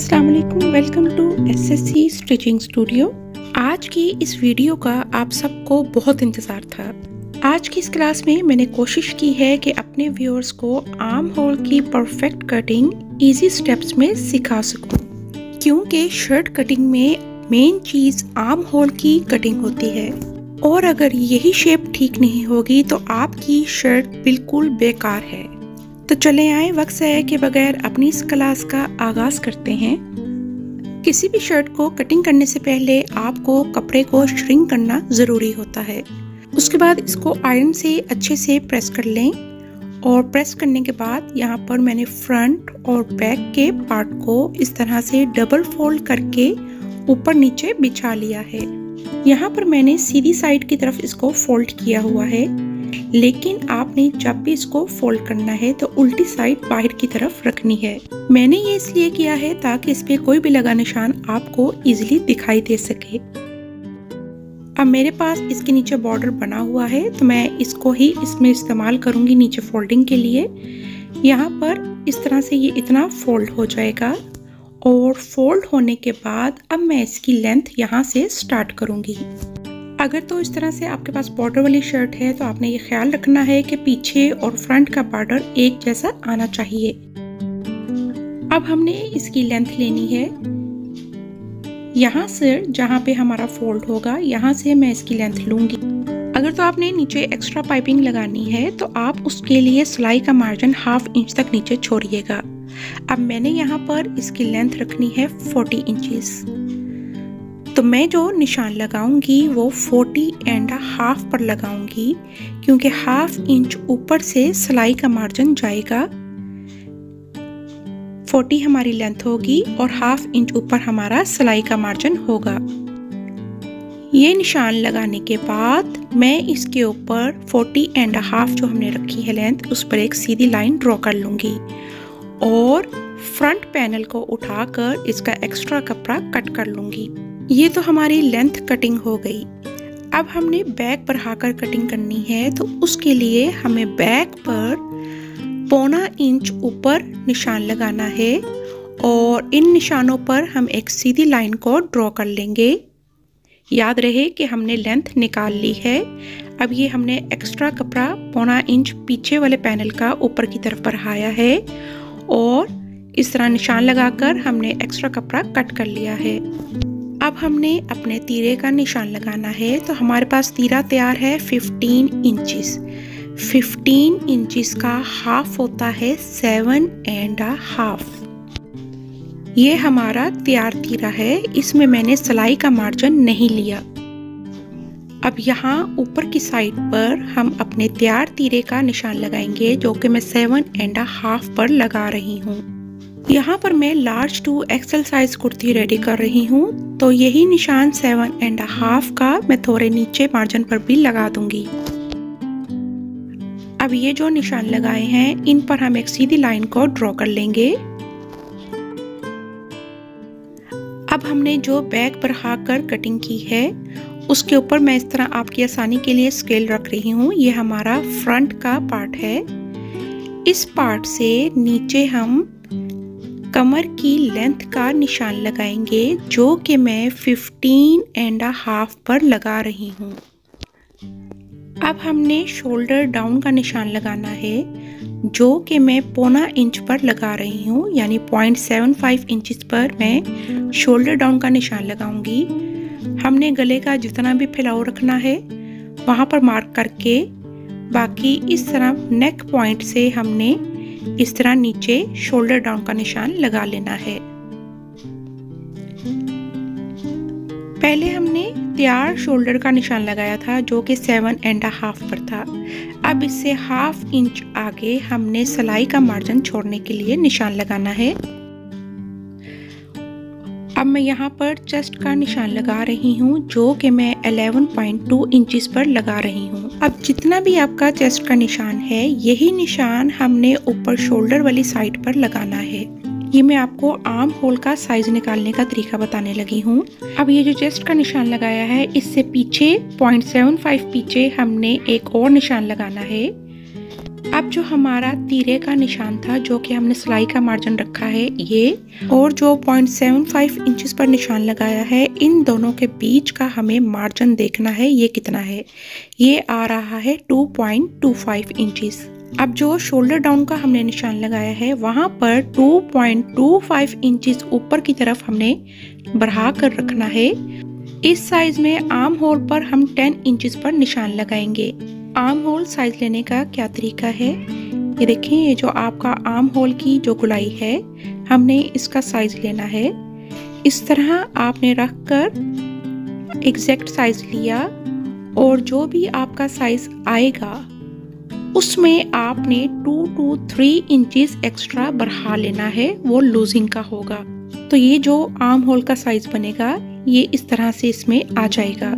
अस्सलाम वालेकुम, welcome to SSC stitching studio. आज की इस वीडियो का आप सबको बहुत इंतज़ार था। आज की इस क्लास में मैंने कोशिश की है कि अपने व्यूअर्स को आर्म होल की परफेक्ट कटिंग इजी स्टेप्स में सिखा सकूं, क्योंकि शर्ट कटिंग में मेन चीज़ आर्म होल की कटिंग होती है और अगर यही शेप ठीक नहीं होगी तो आपकी शर्ट बिल्कुल बेकार है। तो चले आए, वक्त ज़ाया के बगैर अपनी इस क्लास का आगाज करते हैं। किसी भी शर्ट को कटिंग करने से पहले आपको कपड़े को श्रिंक करना ज़रूरी होता है। उसके बाद इसको आयरन से अच्छे से प्रेस कर लें और प्रेस करने के बाद यहाँ पर मैंने फ्रंट और बैक के पार्ट को इस तरह से डबल फोल्ड करके ऊपर नीचे बिछा लिया है। यहाँ पर मैंने सीधी साइड की तरफ इसको फोल्ड किया हुआ है, लेकिन आपने जब भी इसको फोल्ड करना है तो उल्टी साइड बाहर की तरफ रखनी है। मैंने ये इसलिए किया है ताकि इस पे कोई भी लगा निशान आपको इजीली दिखाई दे सके। अब मेरे पास इसके नीचे बॉर्डर बना हुआ है तो मैं इसको ही इसमें इस्तेमाल करूंगी नीचे फोल्डिंग के लिए। यहाँ पर इस तरह से ये इतना फोल्ड हो जाएगा और फोल्ड होने के बाद अब मैं इसकी लेंथ यहाँ से स्टार्ट करूंगी। अगर तो इस तरह से आपके पास बॉर्डर वाली शर्ट है तो आपने ये ख्याल रखना है कि पीछे और फ्रंट का बॉर्डर एक जैसा आना चाहिए। अब हमने इसकी लेंथ लेनी है, यहाँ से जहाँ पे हमारा फोल्ड होगा यहाँ से मैं इसकी लेंथ लूंगी। अगर तो आपने नीचे एक्स्ट्रा पाइपिंग लगानी है तो आप उसके लिए सिलाई का मार्जिन 1/2 इंच तक नीचे छोड़िएगा। अब मैंने यहाँ पर इसकी लेंथ रखनी है 40 इंचेस। तो मैं जो निशान लगाऊंगी वो 40.5 पर लगाऊंगी, क्योंकि 1/2 इंच ऊपर से सिलाई का मार्जिन जाएगा। 40 हमारी लेंथ होगी और 1/2 इंच ऊपर हमारा सिलाई का मार्जिन होगा। ये निशान लगाने के बाद मैं इसके ऊपर 40.5 जो हमने रखी है लेंथ, उस पर एक सीधी लाइन ड्रॉ कर लूंगी और फ्रंट पैनल को उठाकर इसका एक्स्ट्रा कपड़ा कट कर लूंगी। ये तो हमारी लेंथ कटिंग हो गई। अब हमने बैक पर आकर कटिंग करनी है, तो उसके लिए हमें बैक पर 1/4 इंच ऊपर निशान लगाना है और इन निशानों पर हम एक सीधी लाइन को ड्रॉ कर लेंगे। याद रहे कि हमने लेंथ निकाल ली है। अब ये हमने एक्स्ट्रा कपड़ा 1/4 इंच पीछे वाले पैनल का ऊपर की तरफ बढ़ाया है और इस तरह निशान लगाकर हमने एक्स्ट्रा कपड़ा कट कर लिया है। अब हमने अपने तीरे का निशान लगाना है, तो हमारे पास तीरा तैयार है 15 इंचेस। 15 इंचेस का हाफ होता है 7.5। ये हमारा तैयार तीरा है, इसमें मैंने सिलाई का मार्जिन नहीं लिया। अब यहाँ ऊपर की साइड पर हम अपने तैयार तीरे का निशान लगाएंगे, जो कि मैं 7.5 पर लगा रही हूँ। यहाँ पर मैं large to XL size kurti ready कर रही हूँ, तो यही निशान 7.5 का मैं थोड़े नीचे मार्जिन पर भी लगा दूंगी। अब ये जो निशान लगाए हैं इन पर हम एक सीधी लाइन को ड्रॉ कर लेंगे। अब हमने जो बैक पर हाकर कटिंग की है उसके ऊपर मैं इस तरह आपकी आसानी के लिए स्केल रख रही हूँ। ये हमारा फ्रंट का पार्ट है। इस पार्ट से नीचे हम कमर की लेंथ का निशान लगाएंगे, जो कि मैं 15.5 पर लगा रही हूँ। अब हमने शोल्डर डाउन का निशान लगाना है, जो कि मैं 1/4 इंच पर लगा रही हूँ, यानी 0.75 इंचेस पर मैं शोल्डर डाउन का निशान लगाऊंगी। हमने गले का जितना भी फैलाव रखना है वहाँ पर मार्क करके बाकी इस तरह नेक पॉइंट से हमने इस तरह नीचे शोल्डर डाउन का निशान लगा लेना है। पहले हमने तैयार शोल्डर का निशान लगाया था, जो कि 7.5 पर था। अब इससे 1/2 इंच आगे हमने सिलाई का मार्जिन छोड़ने के लिए निशान लगाना है। अब मैं यहाँ पर चेस्ट का निशान लगा रही हूँ, जो कि मैं 11.2 इंचेस पर लगा रही हूँ। अब जितना भी आपका चेस्ट का निशान है, यही निशान हमने ऊपर शोल्डर वाली साइड पर लगाना है। ये मैं आपको आर्म होल का साइज निकालने का तरीका बताने लगी हूँ। अब ये जो चेस्ट का निशान लगाया है, इससे पीछे 0.75 पीछे हमने एक और निशान लगाना है। अब जो हमारा तीरे का निशान था, जो कि हमने सिलाई का मार्जिन रखा है ये, और जो 0.75 इंचेस पर निशान लगाया है, इन दोनों के बीच का हमें मार्जिन देखना है ये कितना है। ये आ रहा है 2.25 इंचेस। अब जो शोल्डर डाउन का हमने निशान लगाया है, वहाँ पर 2.25 इंचेस ऊपर की तरफ हमने बढ़ा कर रखना है। इस साइज में आर्म होल पर हम 10 इंचेस पर निशान लगाएंगे। आर्म होल साइज लेने का क्या तरीका है, ये देखें, ये जो आपका आर्म होल की जो गुलाई है, हमने इसका साइज लेना है। इस तरह आपने रख कर एग्जैक्ट साइज लिया, और जो भी आपका साइज आएगा उसमें आपने 2 to 3 इंचेस एक्स्ट्रा बढ़ा लेना है, वो लूजिंग का होगा। तो ये जो आर्म होल का साइज बनेगा ये इस तरह से इसमें आ जाएगा।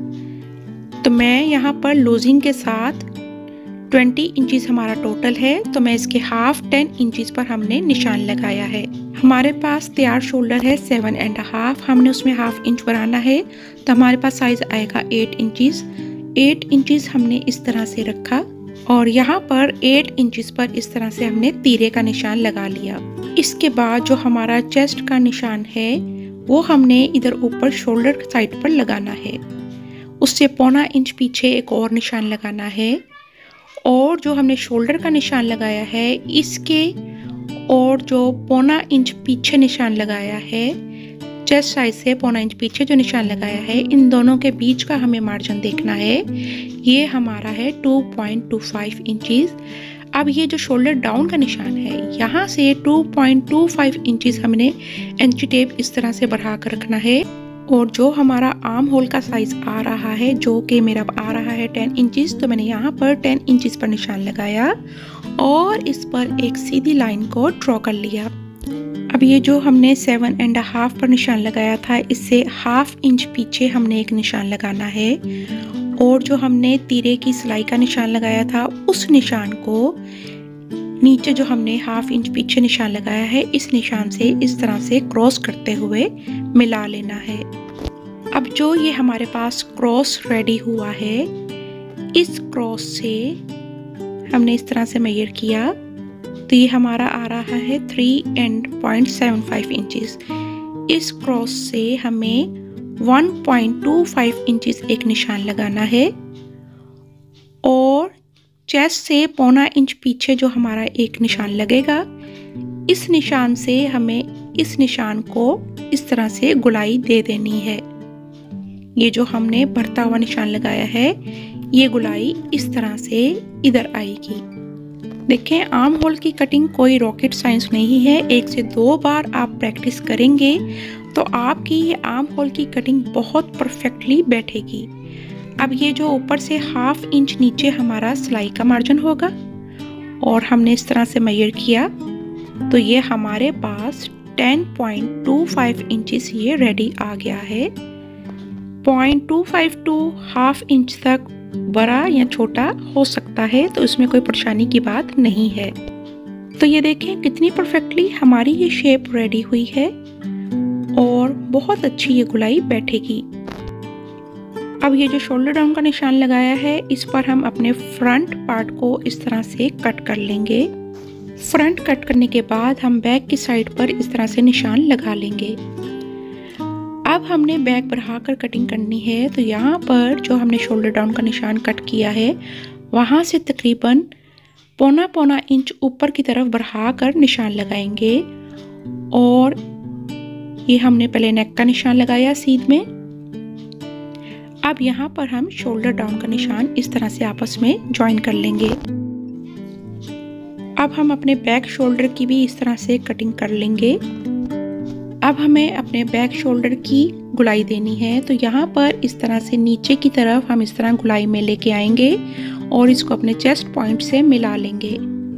तो मैं यहाँ पर लूजिंग के साथ 20 इंचेस हमारा टोटल है, तो मैं इसके हाफ 10 इंचेस पर हमने निशान लगाया है। हमारे पास तैयार शोल्डर है 7.5, हमने उसमें हाफ इंच बढ़ाना है, तो हमारे पास साइज आएगा 8 इंचेस। 8 इंचेस हमने इस तरह से रखा, और यहाँ पर 8 इंचेस पर इस तरह से हमने तीरे का निशान लगा लिया। इसके बाद जो हमारा चेस्ट का निशान है, वो हमने इधर ऊपर शोल्डर साइड पर लगाना है। उससे 0.25 इंच पीछे एक और निशान लगाना है, और जो हमने शोल्डर का निशान लगाया है, इसके और जो 0.25 इंच पीछे निशान लगाया है, चेस्ट साइज से 0.25 इंच पीछे जो निशान लगाया है, इन दोनों के बीच का हमें मार्जिन देखना है। ये हमारा है 2.25 इंचेस। अब ये जो शोल्डर डाउन का निशान है, यहाँ से 2.25 इंचेस हमने इंची टेप इस तरह से बढ़ा कर रखना है, और जो हमारा आर्म होल का साइज आ रहा है, जो कि मेरा आ रहा है 10 इंचेस, तो मैंने यहाँ पर 10 इंचेस पर निशान लगाया और इस पर एक सीधी लाइन को ड्रॉ कर लिया। अब ये जो हमने 7.5 पर निशान लगाया था, इससे हाफ इंच पीछे हमने एक निशान लगाना है, और जो हमने तीरे की सिलाई का निशान लगाया था, उस निशान को नीचे जो हमने हाफ इंच पीछे निशान लगाया है, इस निशान से इस तरह से क्रॉस करते हुए मिला लेना है। अब जो ये हमारे पास क्रॉस रेडी हुआ है, इस क्रॉस से हमने इस तरह से मेजर किया, तो ये हमारा आ रहा है 3.75 इंचेस। इस क्रॉस से हमें 1.25 इंचेस एक निशान लगाना है, और चेस्ट से 0.25 इंच पीछे जो हमारा एक निशान लगेगा, इस निशान से हमें इस निशान को इस तरह से गुलाई दे देनी है। ये जो हमने बढ़ता हुआ निशान लगाया है, ये गुलाई इस तरह से इधर आएगी। देखें, आर्म होल की कटिंग कोई रॉकेट साइंस नहीं है। 1 से 2 बार आप प्रैक्टिस करेंगे तो आपकी ये आर्म होल की कटिंग बहुत परफेक्टली बैठेगी। अब ये जो ऊपर से हाफ इंच नीचे हमारा सिलाई का मार्जिन होगा, और हमने इस तरह से मेजर किया, तो ये हमारे पास 10.25 इंचेस ये रेडी आ गया है। 0.25 टू हाफ इंच तक बड़ा या छोटा हो सकता है, तो इसमें कोई परेशानी की बात नहीं है। तो ये देखें कितनी परफेक्टली हमारी ये शेप रेडी हुई है, और बहुत अच्छी ये गुलाई बैठेगी। अब ये जो शोल्डर डाउन का निशान लगाया है, इस पर हम अपने फ्रंट पार्ट को इस तरह से कट कर लेंगे। फ्रंट कट करने के बाद हम बैक की साइड पर इस तरह से निशान लगा लेंगे। अब हमने बैक बढ़ाकर कटिंग करनी है, तो यहाँ पर जो हमने शोल्डर डाउन का निशान कट किया है, वहाँ से तकरीबन 0.25 इंच ऊपर की तरफ बढ़ाकर निशान लगाएंगे। और ये हमने पहले नेक का निशान लगाया सीध में। अब यहाँ पर हम शोल्डर डाउन का निशान इस तरह से आपस में ज्वाइन कर लेंगे। अब हम अपने बैक शोल्डर की भी इस तरह से कटिंग कर लेंगे। अब हमें अपने बैक शोल्डर की गुलाई देनी है, तो यहाँ पर इस तरह से नीचे की तरफ हम इस तरह गुलाई में लेके आएंगे और इसको अपने चेस्ट पॉइंट से मिला लेंगे।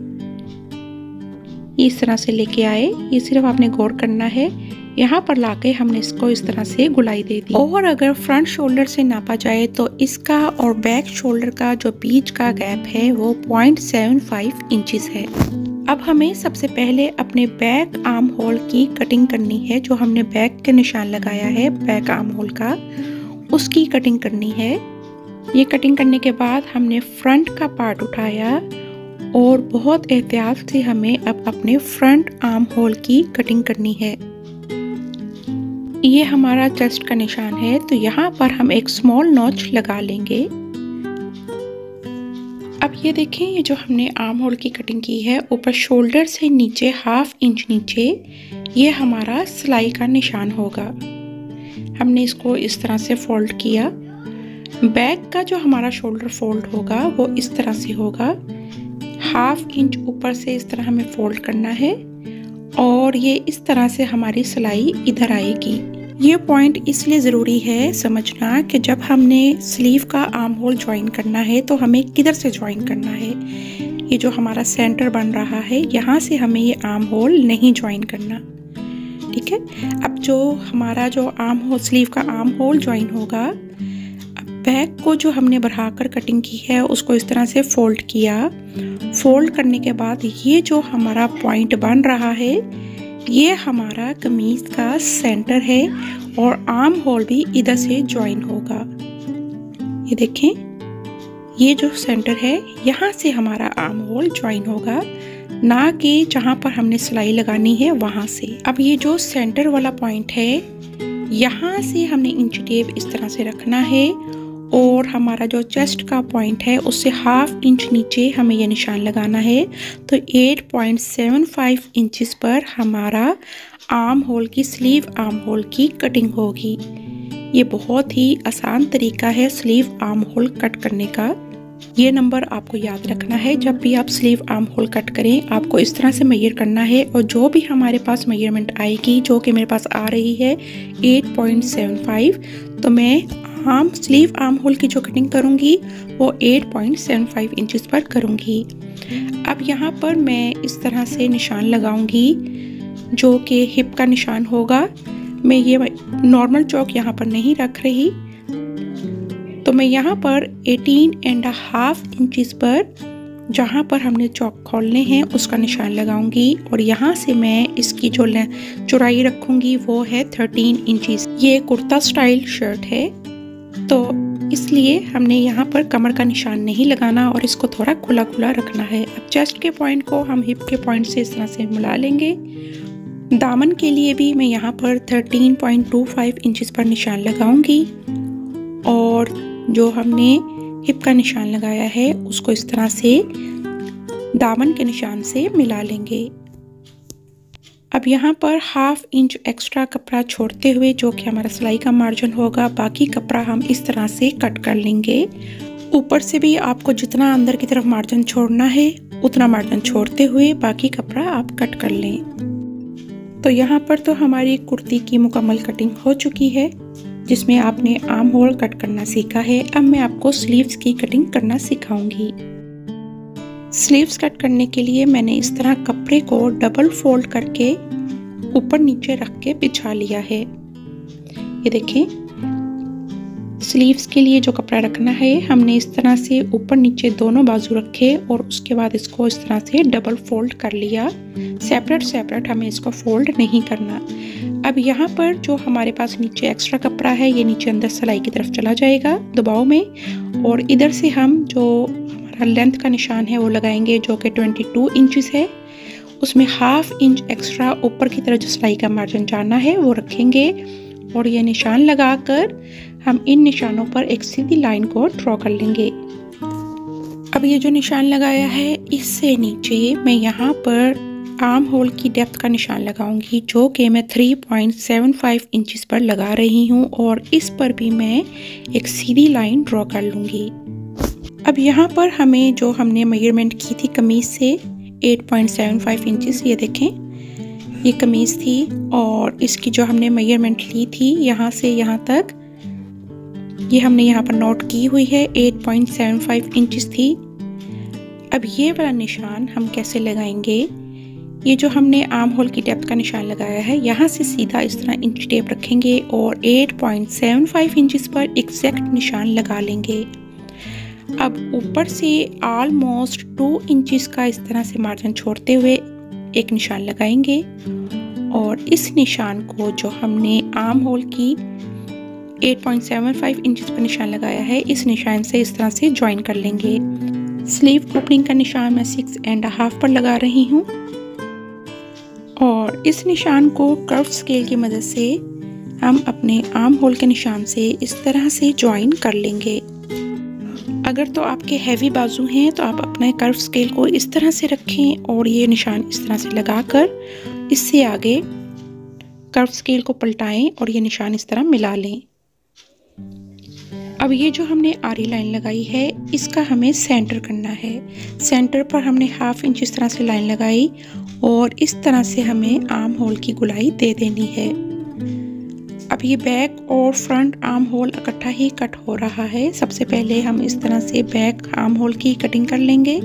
इस तरह से लेके आए, ये सिर्फ आपने गौर करना है। यहाँ पर लाके हमने इसको इस तरह से गुलाई दे दी। और अगर फ्रंट शोल्डर से नापा जाए तो इसका और बैक शोल्डर का जो बीच का गैप है वो 0.75 इंचेस है। अब हमें सबसे पहले अपने बैक आर्म होल की कटिंग करनी है। जो हमने बैक के निशान लगाया है बैक आर्म होल का, उसकी कटिंग करनी है। ये कटिंग करने के बाद हमने फ्रंट का पार्ट उठाया और बहुत एहतियात से हमें अब अपने फ्रंट आर्म होल की कटिंग करनी है। ये हमारा चेस्ट का निशान है, तो यहाँ पर हम एक स्मॉल नॉच लगा लेंगे। अब ये देखें, ये जो हमने आर्म होल की कटिंग की है, ऊपर शोल्डर से नीचे 1/2 इंच नीचे ये हमारा सिलाई का निशान होगा। हमने इसको इस तरह से फोल्ड किया। बैक का जो हमारा शोल्डर फोल्ड होगा वो इस तरह से होगा। 1/2 इंच ऊपर से इस तरह हमें फोल्ड करना है और ये इस तरह से हमारी सिलाई इधर आएगी। ये पॉइंट इसलिए ज़रूरी है समझना कि जब हमने स्लीव का आर्म होल ज्वाइन करना है तो हमें किधर से ज्वाइन करना है। ये जो हमारा सेंटर बन रहा है, यहाँ से हमें ये आर्म होल नहीं ज्वाइन करना, ठीक है। अब जो हमारा जो आर्म होल, स्लीव का आर्म होल ज्वाइन होगा, अब बैक को जो हमने बढ़ाकर कटिंग की है उसको इस तरह से फोल्ड किया। फोल्ड करने के बाद ये जो हमारा पॉइंट बन रहा है, ये हमारा कमीज का सेंटर है और आर्म होल भी इधर से ज्वाइन होगा। ये देखें, ये जो सेंटर है, यहाँ से हमारा आर्म होल ज्वाइन होगा, ना कि जहाँ पर हमने सिलाई लगानी है वहाँ से। अब ये जो सेंटर वाला पॉइंट है, यहाँ से हमने इंची टेप इस तरह से रखना है और हमारा जो चेस्ट का पॉइंट है उससे 1/2 इंच नीचे हमें ये निशान लगाना है। तो 8.75 इंचेस पर हमारा आर्म होल की, स्लीव आर्म होल की कटिंग होगी। ये बहुत ही आसान तरीका है स्लीव आर्म होल कट करने का। ये नंबर आपको याद रखना है। जब भी आप स्लीव आर्म होल कट करें, आपको इस तरह से मेजर करना है और जो भी हमारे पास मेजरमेंट आएगी, जो कि मेरे पास आ रही है 8.75, तो मैं स्लीव आर्म होल की जो कटिंग करूंगी वो 8.75 इंचेस पर करूंगी। अब यहाँ पर मैं इस तरह से निशान लगाऊंगी जो कि हिप का निशान होगा। मैं ये नॉर्मल चौक यहाँ पर नहीं रख रही, तो मैं यहाँ पर 18.5 इंचेस पर जहाँ पर हमने चौक खोलने हैं उसका निशान लगाऊंगी और यहाँ से मैं इसकी जो चौड़ाई रखूंगी वो है 13 इंचेस। ये कुर्ता स्टाइल शर्ट है, तो इसलिए हमने यहाँ पर कमर का निशान नहीं लगाना और इसको थोड़ा खुला खुला रखना है। अब चेस्ट के पॉइंट को हम हिप के पॉइंट से इस तरह से मिला लेंगे। दामन के लिए भी मैं यहाँ पर 13.25 इंचेस पर निशान लगाऊंगी और जो हमने हिप का निशान लगाया है उसको इस तरह से दामन के निशान से मिला लेंगे। अब यहाँ पर 1/2 इंच एक्स्ट्रा कपड़ा छोड़ते हुए, जो कि हमारा सिलाई का मार्जिन होगा, बाकी कपड़ा हम इस तरह से कट कर लेंगे। ऊपर से भी आपको जितना अंदर की तरफ मार्जिन छोड़ना है उतना मार्जिन छोड़ते हुए बाकी कपड़ा आप कट कर लें। तो यहाँ पर तो हमारी कुर्ती की मुकम्मल कटिंग हो चुकी है, जिसमें आपने आर्म होल कट करना सीखा है। अब मैं आपको स्लीव्स की कटिंग करना सिखाऊंगी। स्लीव्स कट करने के लिए मैंने इस तरह कपड़े को डबल फोल्ड करके ऊपर नीचे रख के बिछा लिया है। ये देखें, स्लीव्स के लिए जो कपड़ा रखना है हमने इस तरह से ऊपर नीचे दोनों बाजू रखे और उसके बाद इसको इस तरह से डबल फोल्ड कर लिया। सेपरेट सेपरेट हमें इसको फोल्ड नहीं करना। अब यहाँ पर जो हमारे पास नीचे एक्स्ट्रा कपड़ा है, ये नीचे अंदर सिलाई की तरफ चला जाएगा दबाव में, और इधर से हम जो हमारा लेंथ का निशान है वो लगाएंगे, जो कि 22 इंचेस है। उसमें 1/2 इंच एक्स्ट्रा ऊपर की तरफ जो सिलाई का मार्जिन जाना है वो रखेंगे और ये निशान लगाकर हम इन निशानों पर एक सीधी लाइन को ड्रॉ कर लेंगे। अब ये जो निशान लगाया है, इससे नीचे मैं यहाँ पर आर्म होल की डेप्थ का निशान लगाऊंगी, जो कि मैं 3.75 इंचेस पर लगा रही हूँ और इस पर भी मैं एक सीधी लाइन ड्रॉ कर लूँगी। अब यहाँ पर हमें जो हमने मेजरमेंट की थी कमीज से 8.75 इंचेस, ये देखें ये कमीज थी और इसकी जो हमने मेजरमेंट ली थी यहाँ से यहाँ तक, ये हमने यहाँ पर नोट की हुई है 8.75 इंचेस थी। अब ये वाला निशान हम कैसे लगाएंगे? ये जो हमने आर्म होल की डेप्थ का निशान लगाया है, यहाँ से सीधा इस तरह इंच टेप रखेंगे और 8.75 इंचेस पर एग्जैक्ट निशान लगा लेंगे। अब ऊपर से ऑलमोस्ट 2 इंचेस का इस तरह से मार्जिन छोड़ते हुए एक निशान लगाएंगे और इस निशान को जो हमने आर्म होल की 8.75 इंचेस पर निशान लगाया है, इस निशान से इस तरह से ज्वाइन कर लेंगे। स्लीव ओपनिंग का निशान मैं 6.5 पर लगा रही हूँ और इस निशान को कर्व स्केल की मदद से हम अपने आर्म होल के निशान से इस तरह से ज्वाइन कर लेंगे। अगर तो आपके हैवी बाजू हैं तो आप अपने कर्व स्केल को इस तरह से रखें और ये निशान इस तरह से लगाकर इससे आगे कर्व स्केल को पलटाएं और ये निशान इस तरह मिला लें। अब ये जो हमने आरी लाइन लगाई है इसका हमें सेंटर करना है। सेंटर पर हमने 1/2 इंच इस तरह से लाइन लगाई और इस तरह से हमें आर्म होल की गोलाई दे देनी है। अब ये बैक और फ्रंट आर्म होल इकट्ठा ही कट हो रहा है। सबसे पहले हम इस तरह से बैक आर्म होल की कटिंग कर लेंगे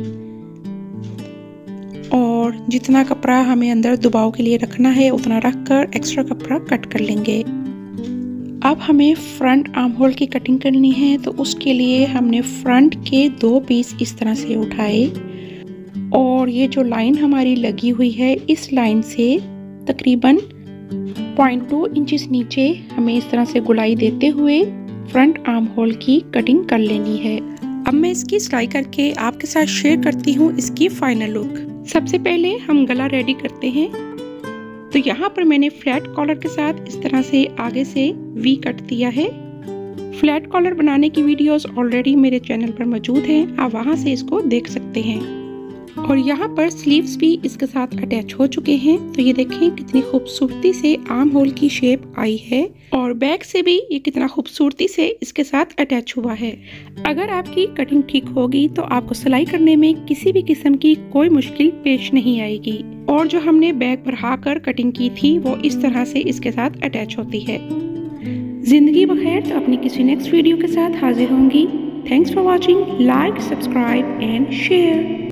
और जितना कपड़ा हमें अंदर दबाव के लिए रखना है उतना रखकर एक्स्ट्रा कपड़ा कट कर लेंगे। अब हमें फ्रंट आर्म होल की कटिंग करनी है तो उसके लिए हमने फ्रंट के 2 पीस इस तरह से उठाए और ये जो लाइन हमारी लगी हुई है इस लाइन से तकरीबन 0.2 इंचेस नीचे हमें इस तरह से गोलाई देते हुए फ्रंट आर्म होल की कटिंग कर लेनी है। अब मैं इसकी सिलाई करके आपके साथ शेयर करती हूँ इसकी फाइनल लुक। सबसे पहले हम गला रेडी करते हैं। तो यहाँ पर मैंने फ्लैट कॉलर के साथ इस तरह से आगे से वी कट दिया है। फ्लैट कॉलर बनाने की वीडियोस ऑलरेडी मेरे चैनल पर मौजूद हैं, आप वहाँ से इसको देख सकते हैं। और यहाँ पर स्लीव्स भी इसके साथ अटैच हो चुके हैं। तो ये देखें कितनी खूबसूरती से आर्म होल की शेप आई है और बैक से भी ये कितना खूबसूरती से इसके साथ अटैच हुआ है। अगर आपकी कटिंग ठीक होगी तो आपको सिलाई करने में किसी भी किस्म की कोई मुश्किल पेश नहीं आएगी। और जो हमने बैक बढ़ाकर कटिंग की थी वो इस तरह से इसके साथ अटैच होती है। जिंदगी बखैर। तो अपनी किसी नेक्स्ट वीडियो के साथ हाजिर होंगी। Thanks for watching. Like, subscribe and share.